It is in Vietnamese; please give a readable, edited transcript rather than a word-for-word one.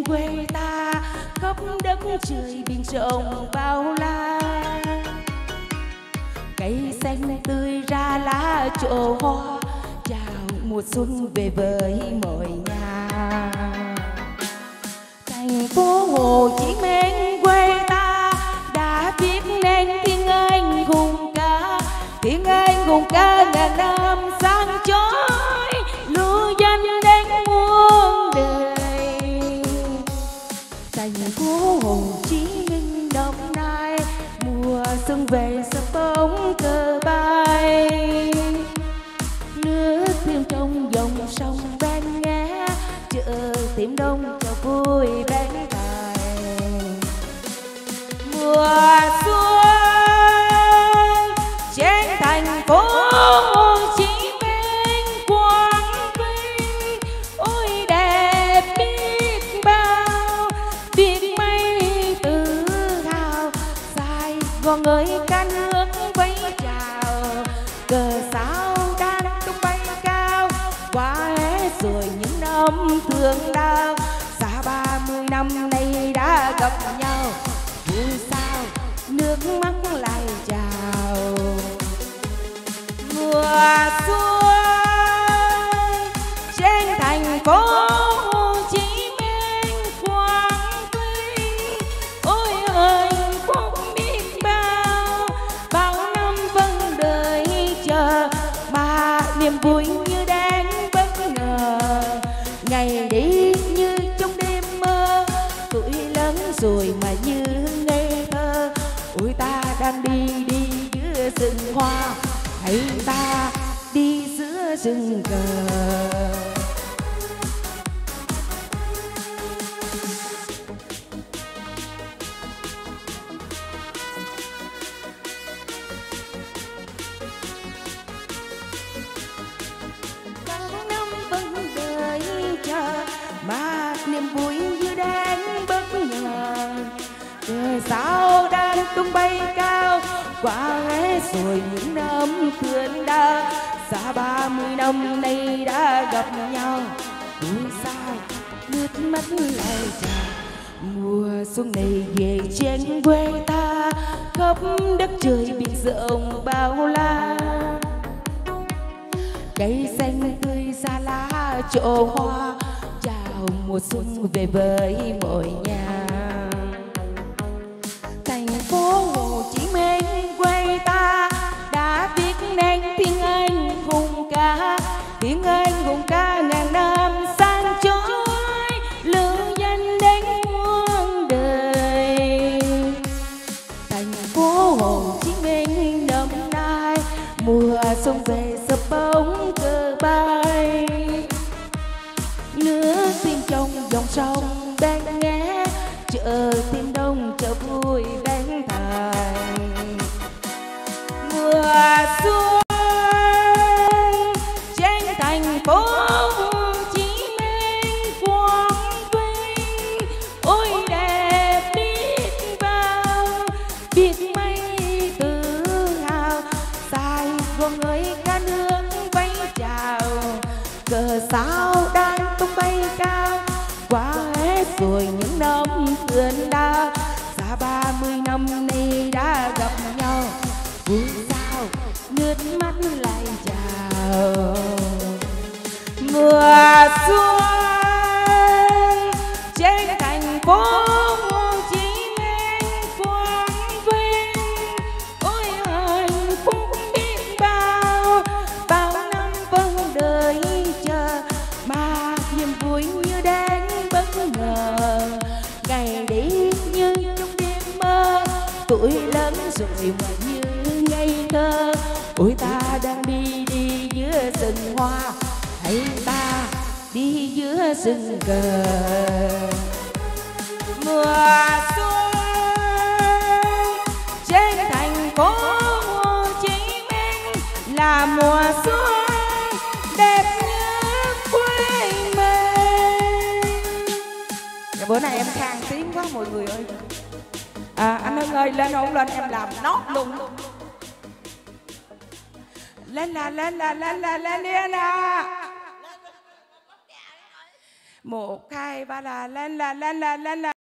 trên quê ta, khắp đất trời biển rộng bao la. Cây xanh tươi ra lá trổ hoa, chào mùa xuân về với mọi nhà. Thành phố Hồ Chí Minh quê ta đã viết nên tiếng Anh hùng ca, tiếng Anh hùng ca ngàn năm sáng chói, lưu danh đến muôn đời. Thành phố Hồ Chí Minh Đồng Nai, mùa xuân về sập bóng cờ bay. Nước thêm trong dòng sông bên nghe, chợ tìm đông cho vui bên thời. Mùa xuân trên thành phố Hồ Chí Minh quang vinh, ôi đẹp biết bao, biết mấy tự hào. Sài Gòn ơi ca nước vẫy chào, cờ sao đang tung bay cao. Qua hết rồi những năm thương đau, xa 30 năm nay đã gặp nhau. Vui sao nước mắt lại trào. Mùa xuân trên thành phố Hồ Chí Minh quang vinh, ôi hạnh phúc biết bao. Bao năm vẫn đợi chờ mà niềm vui như đang bất ngờ. Ngày đi như trong đêm mơ, tuổi lớn rồi mà như ngây thơ. Ôi ta đang đi giữa rừng hoa, hay ta đi giữa rừng cờ. Mà niềm vui như đang bất ngờ. Cờ sao đang tung bay cao, qua hết rồi những năm thương đau. Xa 30 năm nay đã gặp nhau. Vui sao nước mắt lại trào. Mùa xuân này về trên quê ta, khắp đất trời biển rộng bao la. Cây xanh tươi ra lá trổ hoa, chào mùa xuân về với mọi nhà. Thành phố Hồ Chí Minh quê ta đã viết nên tiếng Anh hùng ca, tiếng Anh hùng ca ngàn năm sáng chói, lưu danh đến muôn đời. Thành phố Hồ Chí Minh Đồng Nai, mùa xuân về sập bóng cờ bay. Nước tìm trong dòng sông bên nghe, chợ tìm đông chợ vui bên thành. Mùa xuân trên thành phố Hồ Chí Minh quang vinh, ôi đẹp biết bao, biết mấy tự hào. Sài Gòn ơi ca nước vẫy chào, cờ sao đang tung bay cao. Qua hết rồi những năm thương đau, xa 30 năm nay đã gặp nhau. Vui sao nước mắt lại trào. Mùa xuân trên thành phố Hồ Chí Minh quang vinh, ôi hạnh phúc biết bao. Bao năm vẫn đợi chờ mà niềm vui như đang bất ngờ. Ngày đi như trong đêm mơ, tuổi lớn rồi mà như ngây thơ. Ôi ta đang đi giữa rừng hoa, hay ta đi giữa rừng cờ. Mùa xuân trên thành phố Hồ Chí Minh là mùa xuân đẹp như quê mình. Bữa nay em khang tiếng quá mọi người ơi. Anh Hưng ơi, lên không lên em làm nót luôn. Lên là lên nè. 1, 2, 3 là lên là lên là lên là